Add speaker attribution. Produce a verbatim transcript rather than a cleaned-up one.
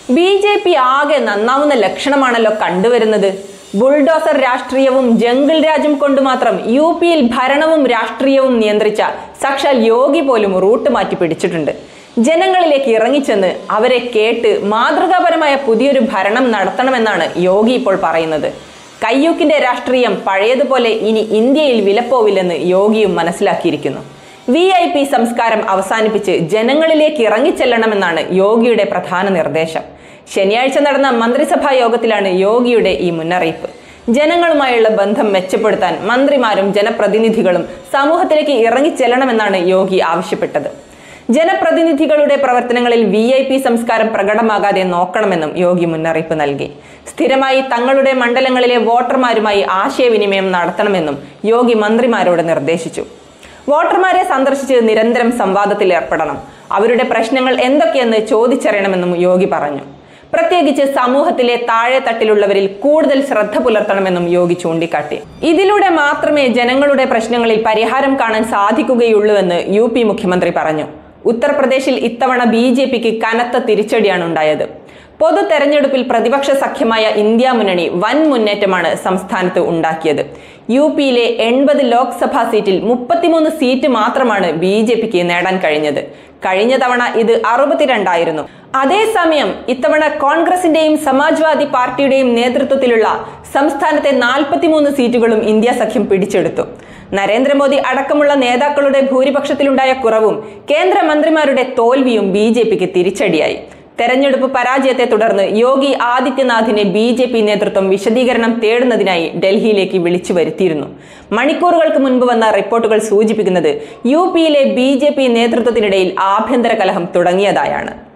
Speaker 1: B J P ആകെ നന്നാവുന്ന ലക്ഷണമാണല്ലോ കണ്ടുവരുന്നത്. Bulldozer രാഷ്ട്രീയവും ജംഗിൾ രാജും കൊണ്ട് മാത്രം യു പിയിൽ ഭരണവും രാഷ്ട്രീയവും നിയന്ത്രിച്ച സാക്ഷാൽ യോഗി പോലും റൂട്ട് മാറ്റി പിടിച്ചിട്ടുണ്ട്. ജനങ്ങളിലേക്ക് ഇറങ്ങിച്ചെന്ന് അവരെ കേട്ട് മാതൃകാപരമായ പുതിയൊരു ഭരണം നടത്തണമെന്നാണ് യോഗി ഇപ്പോൾ പറയുന്നത്. കയ്യൂക്കിന്റെ രാഷ്ട്രീയം പഴയതുപോലെ ഇനി ഇന്ത്യയിൽ വിലപ്പോവില്ലെന്ന് യോഗിയും മനസ്സിലാക്കിയിരിക്കുന്നു. വി ഐ പി സംസ്കാരം അവസാനിപ്പിച്ച് ജനങ്ങളിലേക്ക് ഇറങ്ങിച്ചെല്ലണമെന്നാണ് യോഗിയുടെ പ്രധാന നിർദ്ദേശം. ശനിയാഴ്ച നടന്ന മന്ത്രിസഭാ യോഗത്തിലാണ് യോഗിയുടെ ഈ മുന്നറിയിപ്പ്. ജനങ്ങളുമായുള്ള ബന്ധം മെച്ചപ്പെടുത്താൻ മന്ത്രിമാരും ജനപ്രതിനിധികളും സമൂഹത്തിലേക്ക് ഇറങ്ങിച്ചെല്ലണമെന്നാണ് യോഗി ആവശ്യപ്പെട്ടത്. ജനപ്രതിനിധികളുടെ പ്രവർത്തനങ്ങളിൽ വി ഐ പി സംസ്കാരം പ്രകടമാകാതെ നോക്കണമെന്നും യോഗി മുന്നറിയിപ്പ് നൽകി. സ്ഥിരമായി തങ്ങളുടെ മണ്ഡലങ്ങളിലെ വോട്ടർമാരുമായി ആശയവിനിമയം നടത്തണമെന്നും യോഗി മന്ത്രിമാരോട് നിർദ്ദേശിച്ചു. വോട്ടർമാരെ സന്ദർശിച്ച് നിരന്തരം സംവാദത്തിൽ ഏർപ്പെടണം. അവരുടെ പ്രശ്നങ്ങൾ എന്തൊക്കെയെന്ന് ചോദിച്ചറിയണമെന്നും യോഗി പറഞ്ഞു. പ്രത്യേകിച്ച് സമൂഹത്തിലെ താഴെത്തട്ടിലുള്ളവരിൽ കൂടുതൽ ശ്രദ്ധ പുലർത്തണമെന്നും യോഗി ചൂണ്ടിക്കാട്ടി. ഇതിലൂടെ മാത്രമേ ജനങ്ങളുടെ പ്രശ്നങ്ങളിൽ പരിഹാരം കാണാൻ സാധിക്കുകയുള്ളൂവെന്ന് യു പി മുഖ്യമന്ത്രി പറഞ്ഞു. ഉത്തർപ്രദേശിൽ ഇത്തവണ ബി ജെ പിക്ക് കനത്ത തിരിച്ചടിയാണ് ഉണ്ടായത്. പൊതു തെരഞ്ഞെടുപ്പിൽ പ്രതിപക്ഷ സഖ്യമായ ഇന്ത്യ മുന്നണി വൻ മുന്നേറ്റമാണ് സംസ്ഥാനത്ത് ഉണ്ടാക്കിയത്. യു പിയിലെ എൺപത് ലോക്സഭാ സീറ്റിൽ മുപ്പത്തിമൂന്ന് സീറ്റ് മാത്രമാണ് ബി ജെ പിക്ക് നേടാൻ കഴിഞ്ഞത്. കഴിഞ്ഞ തവണ ഇത് അറുപത്തിരണ്ടായിരുന്നു. അതേസമയം ഇത്തവണ കോൺഗ്രസിന്റെയും സമാജ്വാദി പാർട്ടിയുടെയും നേതൃത്വത്തിലുള്ള സംസ്ഥാനത്തെ നാൽപ്പത്തിമൂന്ന് സീറ്റുകളും ഇന്ത്യ സഖ്യം പിടിച്ചെടുത്തു. നരേന്ദ്രമോദി അടക്കമുള്ള നേതാക്കളുടെ ഭൂരിപക്ഷത്തിലുണ്ടായ കുറവും കേന്ദ്രമന്ത്രിമാരുടെ തോൽവിയും ബി ജെ പിക്ക് തിരിച്ചടിയായി. തെരഞ്ഞെടുപ്പ് പരാജയത്തെ തുടർന്ന് യോഗി ആദിത്യനാഥിനെ ബി ജെ പി നേതൃത്വം വിശദീകരണം തേടുന്നതിനായി ഡൽഹിയിലേക്ക് വിളിച്ചു വരുത്തിയിരുന്നു. മണിക്കൂറുകൾക്ക് മുൻപ് വന്ന റിപ്പോർട്ടുകൾ സൂചിപ്പിക്കുന്നത് യു പിയിലെ ബി ജെ പി നേതൃത്വത്തിനിടയിൽ ആഭ്യന്തര കലഹം തുടങ്ങിയതായാണ്.